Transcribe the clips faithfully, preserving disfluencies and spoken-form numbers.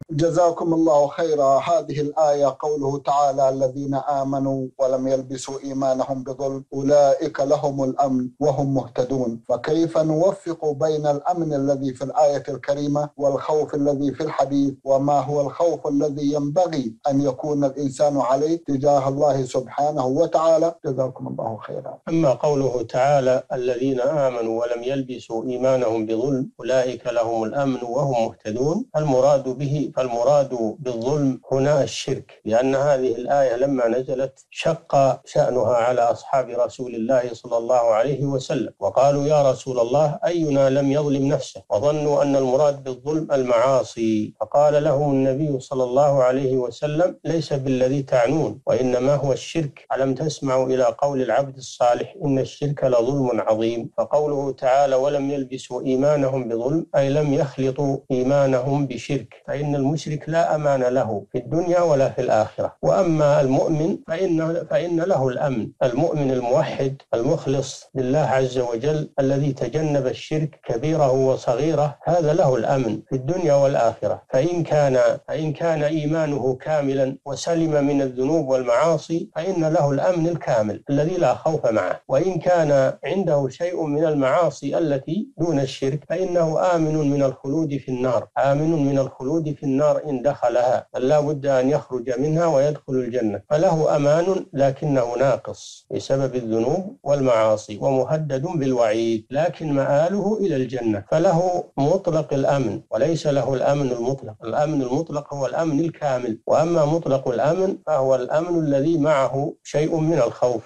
جزاكم الله خيرا. هذه الآية قوله تعالى: الذين آمنوا ولم يلبسوا إيمانهم بظلم أولئك لهم الأمن وهم مهتدون. فكيف نوفق بين الأمن الذي في الآية الكريمة والخوف الذي في الحديث؟ وما هو الخوف الذي ينبغي أن يكون الإنسان عليه تجاه الله سبحانه وتعالى؟ جزاكم الله خيرا. أما قوله تعالى: الذين آمنوا ولم يلبسوا إيمانهم بظلم أولئك لهم الأمن وهم مهتدون، المراد به فالمراد بالظلم هنا الشرك، لأن هذه الآية لما نزلت شق شأنها على أصحاب رسول الله صلى الله عليه وسلم، وقالوا: يا رسول الله، أينا لم يظلم نفسه؟ وظنوا أن المراد بالظلم المعاصي، فقال لهم النبي صلى الله عليه وسلم: ليس بالذي تعنون، وإنما هو الشرك. ألم تسمعوا إلى قول العبد الصالح: إن الشرك لظلم عظيم. فقوله تعالى: ولم يلبسوا إيمانهم بظلم، أي لم يخلطوا إيمانهم بشرك، فإن المشرك لا أمان له في الدنيا ولا في الآخرة. وأما المؤمن فإن, فإن له الأمن، المؤمن الموحد المخلص لله عز وجل الذي تجنب الشرك كبيره وصغيره، هذا له الأمن في الدنيا والآخرة. فإن كان, فإن كان إيمانه كاملا وسلم من الذنوب والمعاصي فإن له الأمن الكامل الذي لا خوف معه. وإن كان عنده شيء من المعاصي التي دون الشرك فإنه آمن من الخلود في النار، آمن من الخلود في النار إن دخلها، بل لا بد أن يخرج منها ويدخل الجنة، فله أمان لكنه ناقص بسبب الذنوب والمعاصي ومهدد بالوعيد، لكن مآله إلى الجنة، فله مطلق الأمن وليس له الأمن المطلق. الأمن المطلق هو الأمن الكامل، وأما مطلق الأمن فهو الأمن الذي معه شيء من الخوف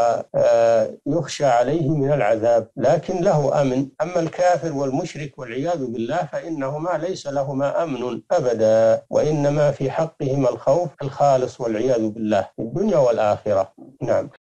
ويخشى عليه من العذاب، لكن له أمن. أما الكافر والمشرك والعياذ بالله فإنهما ليس لهما أمن أبدا، وإنما في حقهما الخوف الخالص والعياذ بالله في الدنيا والآخرة. نعم.